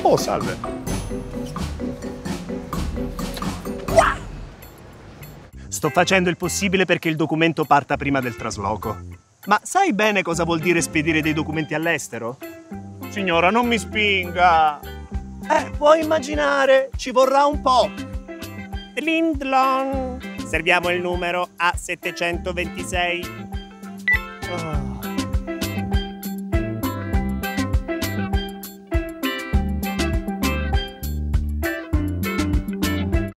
Oh, salve. Sto facendo il possibile perché il documento parta prima del trasloco. Ma sai bene cosa vuol dire spedire dei documenti all'estero? Signora, non mi spinga. Puoi immaginare, ci vorrà un po'. Lindlong. Serviamo il numero A726.